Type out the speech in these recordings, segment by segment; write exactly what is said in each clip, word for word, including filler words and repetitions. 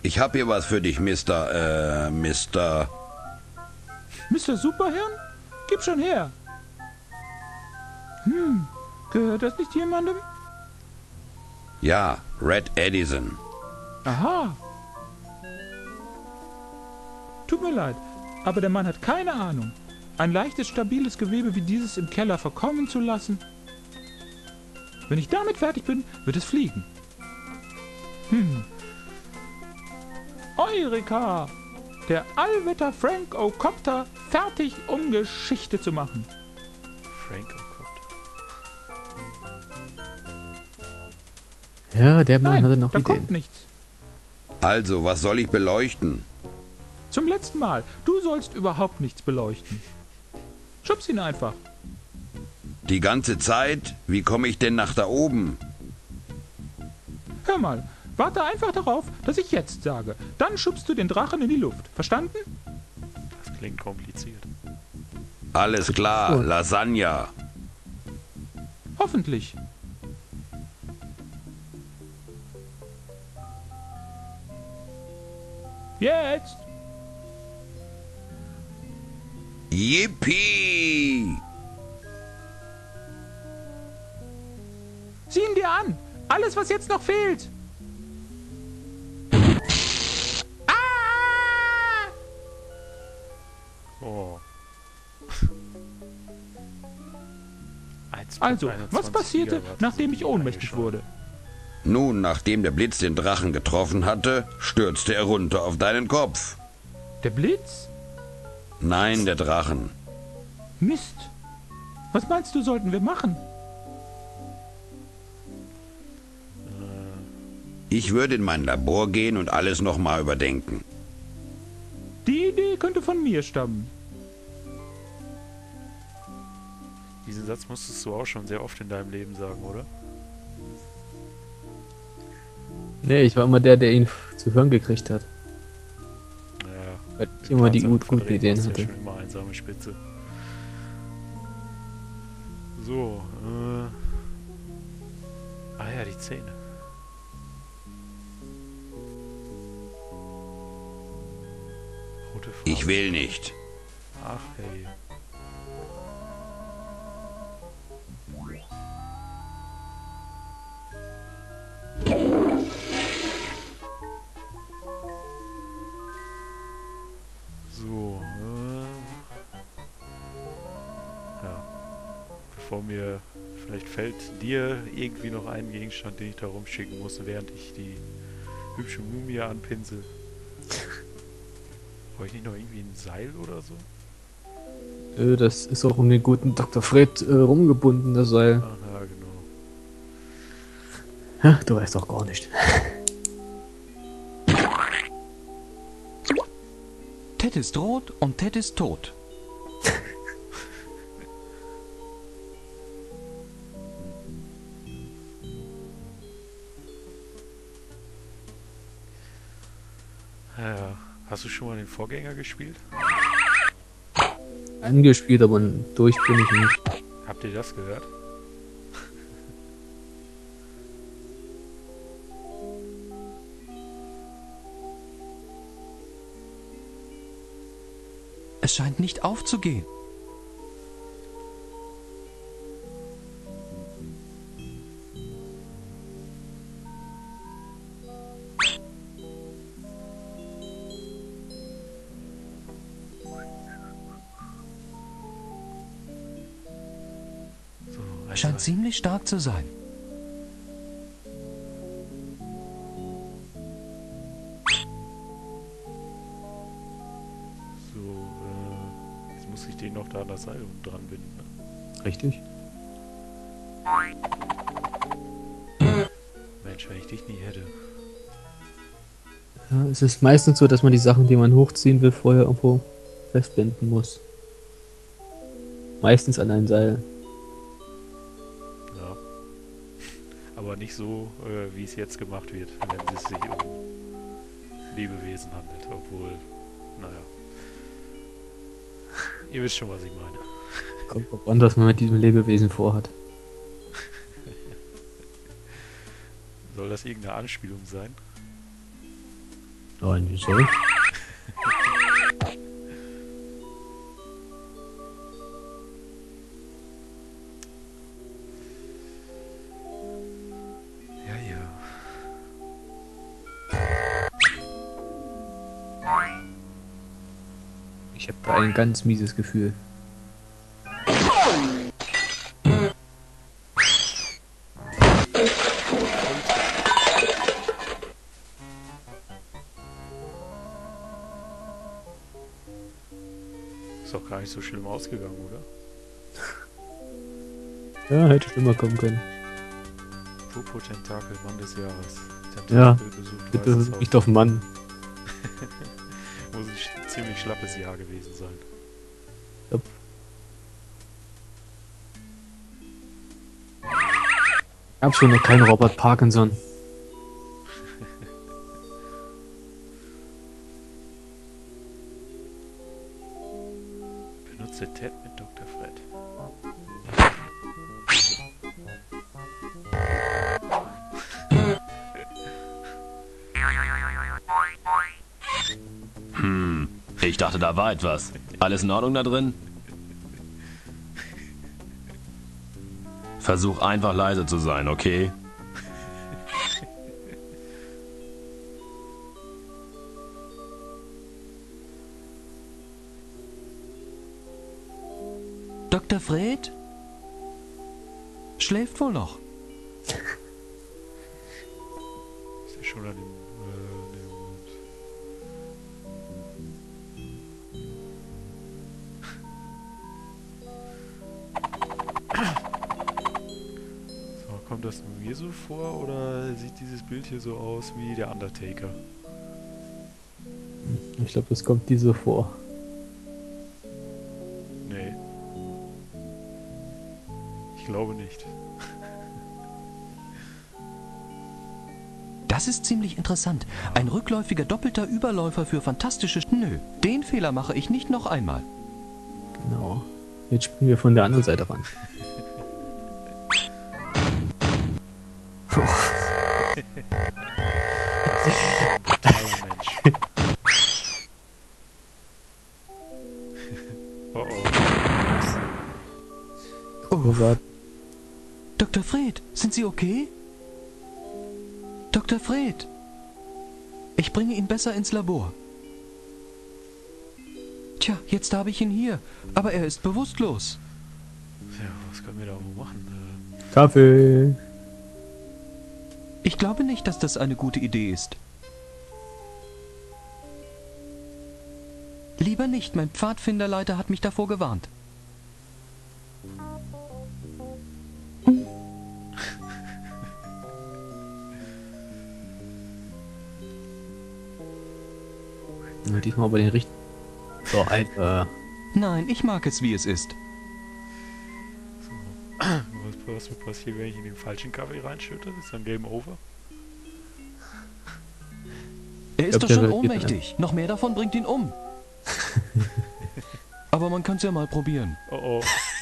Ich hab hier was für dich, Mister, äh, Mister... Mister Superhirn? Gib schon her. Hm, gehört das nicht jemandem? Ja, Red Edison. Aha. Tut mir leid, aber der Mann hat keine Ahnung. Ein leichtes, stabiles Gewebe wie dieses im Keller verkommen zu lassen. Wenn ich damit fertig bin, wird es fliegen. Hm. Eureka! Der Allwetter Frank O'Copter fertig, um Geschichte zu machen. Frank O'Copter. Ja, der Mann Nein, hatte noch da Ideen. kommt nichts. Also, was soll ich beleuchten? Zum letzten Mal. Du sollst überhaupt nichts beleuchten. Schubs ihn einfach. Die ganze Zeit? Wie komme ich denn nach da oben? Hör mal, warte einfach darauf, dass ich jetzt sage. Dann schubst du den Drachen in die Luft. Verstanden? Das klingt kompliziert. Alles klar, Gut. Lasagne. Hoffentlich. Jetzt! Yippie! Sieh ihn dir an! Alles, was jetzt noch fehlt! Ah! Oh. Also, was passierte, nachdem ich ohnmächtig wurde? Nun, nachdem der Blitz den Drachen getroffen hatte, stürzte er runter auf deinen Kopf. Der Blitz? Nein, der Drachen. Mist! Was meinst du, sollten wir machen? Ich würde in mein Labor gehen und alles nochmal überdenken. Die Idee könnte von mir stammen. Diesen Satz musstest du auch schon sehr oft in deinem Leben sagen, oder? Nee, ich war immer der, der ihn zu hören gekriegt hat. Ja. Weil ich immer die Tatsache gut, guten verdrehen Ideen warst du hatte. ja schon immer einsame Spitze. So, äh... Ah ja, die Zähne. Rote Farbe. Ich will nicht. Ach hey. So, äh, ja. Bevor mir, vielleicht fällt dir irgendwie noch ein Gegenstand, den ich da rumschicken muss, während ich die hübsche Mumie anpinsel. Brauche ich nicht noch irgendwie ein Seil oder so? Äh, das ist auch um den guten Doktor Fred äh, rumgebunden, das Seil. Ach ja, genau. Ja, du weißt doch gar nicht. Ted ist rot und Ted ist tot. Ja, ja. Hast du schon mal den Vorgänger gespielt? Angespielt, aber durch bin ich nicht. Habt ihr das gehört? Es scheint nicht aufzugehen. So, also, Scheint ziemlich stark zu sein. so, äh, jetzt muss ich den noch da an das Seil unten dran binden. Ne? Richtig? Mensch, wenn ich dich nie hätte. Ja, es ist meistens so, dass man die Sachen, die man hochziehen will, vorher irgendwo festbinden muss. Meistens an ein Seil. Ja. Aber nicht so, äh, wie es jetzt gemacht wird, wenn es sich um Lebewesen handelt. Obwohl, naja. Ihr wisst schon, was ich meine. Kommt drauf an, was man mit diesem Lebewesen vorhat. Soll das irgendeine Anspielung sein? Nein, wieso? Ja, ja. Ich habe da ein ganz mieses Gefühl. Ist doch gar nicht so schlimm ausgegangen, oder? Ja, hätte schlimmer kommen können. Popo Tentakel, Mann des Jahres. Ja, Tentakel besucht bitte Weißes Haus. nicht auf den Mann. Muss ein sch- ziemlich schlappes Jahr gewesen sein. Ja. Ich hab schon noch keinen Robert Parkinson. Benutze Ted mit Doktor Fred. Hm, ich dachte, da war etwas. Alles in Ordnung da drin? Versuch einfach leise zu sein, okay? Doktor Fred? Schläft wohl noch. Ist ja schon an dem... Äh, nee, Moment. So, kommt das nur mir so vor, oder sieht dieses Bild hier so aus wie der Undertaker? Ich glaube, das kommt dir so vor. Nee. Ich glaube nicht. Das ist ziemlich interessant. Ein rückläufiger doppelter Überläufer für fantastische... Sch- Nö, den Fehler mache ich nicht noch einmal. Genau. Jetzt springen wir von der anderen Seite ran. Brutaler Mensch. Oh oh. Oh. Warte. Doktor Fred, sind Sie okay? Doktor Fred! Ich bringe ihn besser ins Labor. Tja, jetzt habe ich ihn hier, aber er ist bewusstlos. Ja, was können wir da wohl machen? Ähm, Kaffee. Ich glaube nicht, dass das eine gute Idee ist. Lieber nicht, mein Pfadfinderleiter hat mich davor gewarnt. Ja, diesmal aber den richtigen. So, Alter. Nein, ich mag es, wie es ist. was, was wird passieren, wenn ich in den falschen Kaffee reinschütte? Ist dann Game Over? Er ist Ich doch glaub, schon der wird- ohnmächtig. Noch mehr davon bringt ihn um. Aber man kann es ja mal probieren. Oh oh.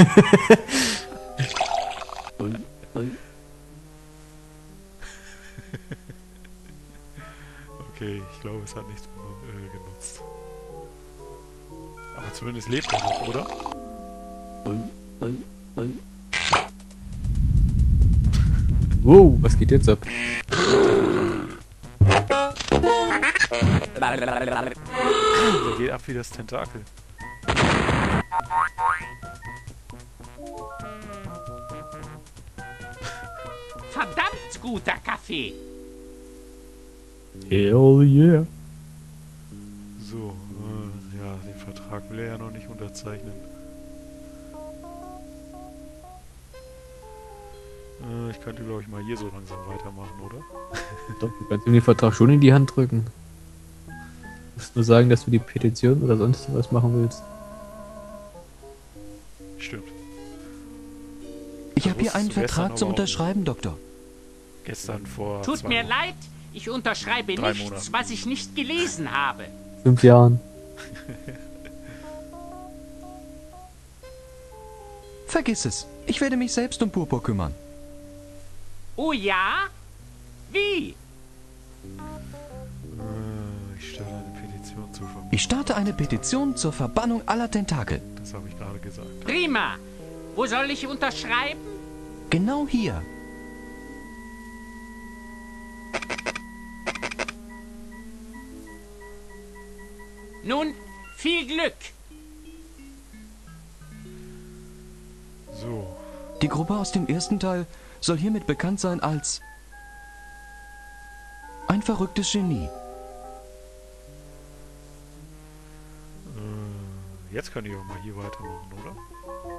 Okay, ich glaube, es hat nichts äh, genutzt. Aber zumindest lebt er noch, oder? Wow, was geht jetzt ab? Der geht ab wie das Tentakel. Verdammt guter Kaffee. Hell yeah. So, äh, ja, den Vertrag will er ja noch nicht unterzeichnen. Äh, ich könnte, glaube ich, mal hier so langsam weitermachen, oder? Doch, du kannst ihm den Vertrag schon in die Hand drücken. Du musst nur sagen, dass du die Petition oder sonst was machen willst. Stimmt. Ich habe hier wusstest einen du gestern Vertrag zum aber auch Unterschreiben, Doktor. Gestern vor Tut zwei mir Wochen. leid, ich unterschreibe Drei nichts, Monate. was ich nicht gelesen habe. Fünf Jahren. Vergiss es. Ich werde mich selbst um Purpur kümmern. Oh ja? Wie? Äh, ich starte eine Petition zu verbieten. Ich starte eine Petition zur Verbannung aller Tentakel. Das habe ich gerade gesagt. Prima. Wo soll ich unterschreiben? Genau hier. Nun, viel Glück. So. Die Gruppe aus dem ersten Teil soll hiermit bekannt sein als ein verrücktes Genie. Äh, jetzt kann ich auch mal hier weitermachen, oder?